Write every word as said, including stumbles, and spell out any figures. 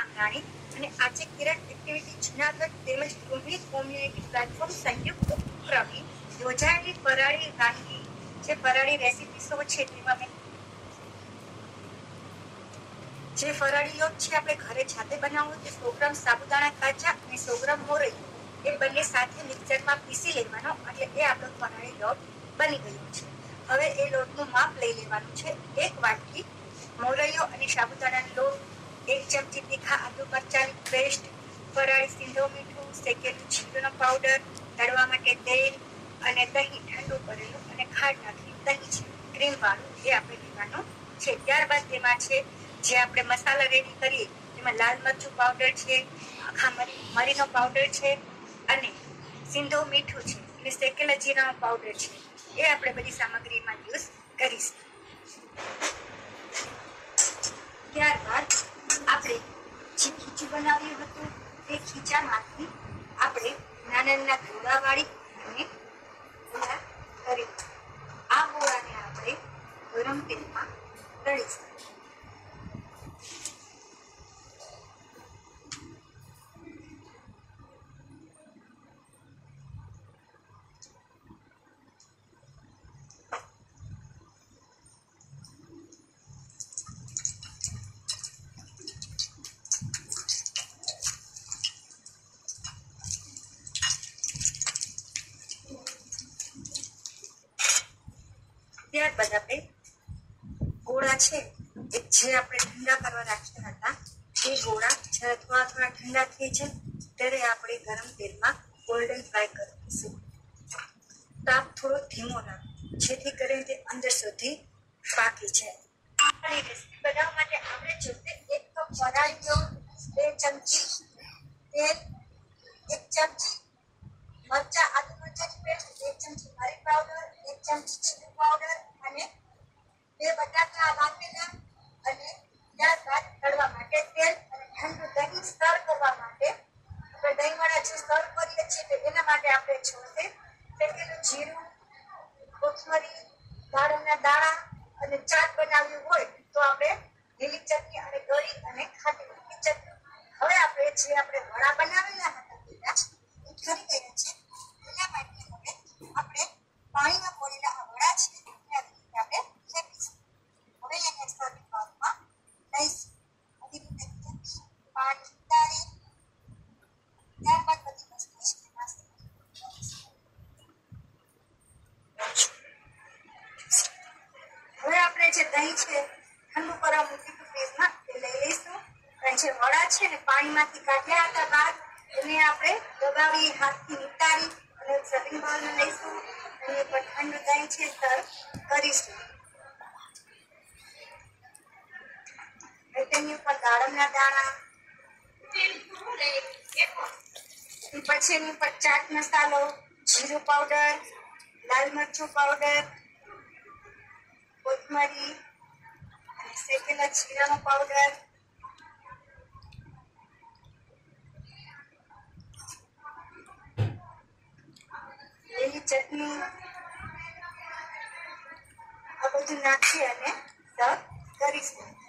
આંગણાણી અને આજે કિરણ એક્ટિવિટી જુનાગઢ તેમજ ગૃહિણી કોમ્યુનિટી પ્લેટફોર્મ સંયુક્ત ઉપક્રમે યોજાયેલી ફરાળી વાનગી જે ફરાળી રેસીપી શો છે તેમાં મેં જે ફરાળી લોટ છે આપણે ઘરે જાતે બનાવવો તે સો ગ્રામ સાબુદાણા કાચા અને સો ગ્રામ મોરૈયું એ બંને સાથે મિક્સરમાં પીસી લેવાનો એટલે એ આપણો ફરાળી લોટ બની ગયો છે. હવે એ લોટનું માપ લઈ લેવાનું છે. એક વાટકી મોરૈયો અને સાબુદાણાનો લોટ, એક ચમચી તીખા આદુ મરચાંની પેસ્ટ, ફરાળી સિંધો મીઠું, શેકેલું જીરુંનો પાવડર, તળવા માટે તેલ અને દહીં ઠંડુ કરેલું અને ખાંડ નાખી દહીં છે ક્રીમ વાળું એ આપણે લેવાનું છે. ત્યારબાદ તેમાં છે જે આપણે મસાલા રેડી કરીએ તેમાં લાલ મરચું પાવડર છે, આખા મરી મરીનો પાવડર છે અને સિંધો મીઠું છે અને શેકેલા જીરાનો પાવડર છે. એ આપણે બધી સામગ્રીમાં યુઝ કરીશું. ત્યારબાદ આપણે જે ખીચું બનાવ્યું હતું તે ખીચામાંથી આપણે નાના નાના ગોળા વાળી અને ગોળા કરી આ ગોળાને આપણે ગરમ તેલમાં તળીશું. ત્યારબાદ આપણે ગોળા છે એ જે આપણે ઠંડા કરવા રાખ્યા હતા એ ગોળા જ્યારે થોડા થોડા ઠંડા થઈ જાય ત્યારે આપણે ગરમ તેલમાં ગોલ્ડન ફ્રાય કરીશું. તાપ થોડો ધીમો રાખો જેથી કરીને તે અંદર સુધી પાકી જાય. આ રેસીપી બનાવવા માટે આપણે જોશે એક કપ ફરાળી લોટ, બે ચમચી તેલ, એક ચમચી મરચા આદુ મરચાની પેસ્ટ, એક ચમચી મરી પાવડર, એક ચમચી જીરું પાવડર અને બે બટાકા બાફેલા અને ત્યારબાદ તળવા માટે તેલ અને ઠંડુ દહીં સ્ટર કરવા માટે આપણે દહીંવાળા જે સ્ટર કરીએ છીએ એના માટે આપણે જોશે શેકેલું જીરું, કોથમરી, દાડમના દાણા અને ચાટ બનાવ્યું હોય તો આપણે લીલી ચટણી અને ગળી અને ખાટી મીઠી ચટણી. હવે આપણે જે આપણે વડા બનાવેલા હતા પેલા એ કરી ગયા છે એના માટે હવે આપણે પાણીમાં બોળેલા આ વડા છે એને આપણે શેકીશું. હવે એને સર્વિંગ બાઉલમાં લઈશું. આવી રીતે પાણી ઉતારી ત્યારબાદ બધી વસ્તુ છે એમાં હવે આપણે જે દહીં છે ઠંડુ કરવા મૂક્યું ફ્રીજમાં એ લઈ લઈશું. અને જે વડા છે ને પાણીમાંથી કાઢ્યા હતા બહાર એને આપણે દબાવી હાથથી નિતારી અને સર્વિંગ બાઉલમાં લઈશું અને પર ઠંડુ દહીં છે સર્વ કરીશું. તેની ઉપર દાડમના દાણા, પછી એની ઉપર ચાટ મસાલો, જીરું પાવડર, લાલ મરચું પાવડર, કોથમરી અને શેકેલા જીરાનો પાવડર, લીલી ચટણી આ બધું નાખી અને સર્વ કરીશું.